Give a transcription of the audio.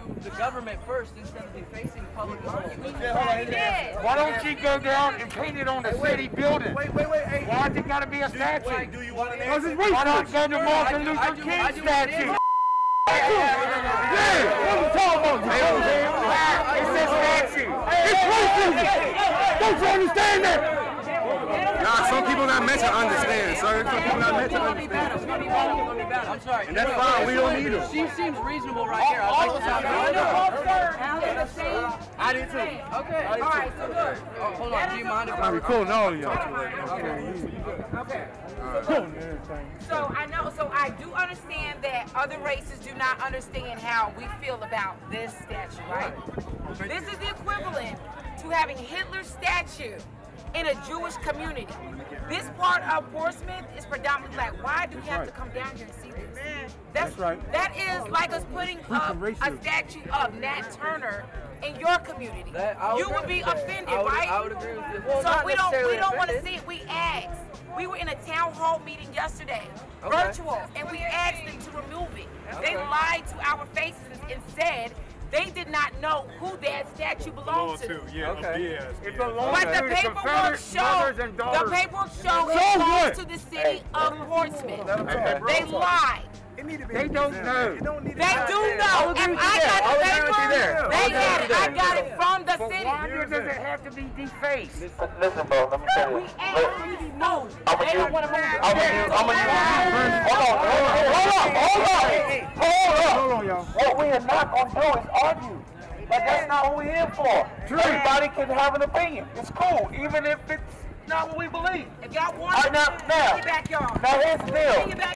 the government first instead of defacing public monuments. Why don't you go down and paint it on the city building? Wait. Hey. Why is it got to be a statue? Do you want an Because answer? it's racist. Why not go to Martin Luther King statue? Yeah, what are you talking about? It's a statue. It's racism. Don't you understand that? Nah, some people not meant to understand, sir. Some people not meant to understand. I'm sorry. And that's fine. We don't need them. She seems reasonable right here. I'd like to talk to her. I did too. Okay. All right, so look. Hold on. Do you mind if I Recording all y'all. Okay. So I know, so I do understand that other races do not understand how we feel about this statue, right? This is the equivalent to having Hitler's statue in a Jewish community. This part of Portsmouth is predominantly black. Why do we have to come down here and see this? That's right. That is like us putting up a statue of Nat Turner in your community. You would be offended, right? I would agree with you. Well, so we don't want to see it. We asked. We were in a town hall meeting yesterday, virtual, and we asked them to remove it. They lied to our faces and said they did not know who that statue belonged to. It belongs But to the paperwork shows it belongs to the city of Portsmouth. They lied. They don't know. They do know. If I got the paper, they got it. I got it from the city. Why does it have to be defaced? Listen, bro, let me tell you. We asked them to be moved. They don't want to move. Hold on, y'all. What we are not going to do is argue. Like, that's not what we're here for. Everybody can have an opinion. It's cool, even if it's not what we believe. If y'all want to, now, back y'all. Now, here's the deal.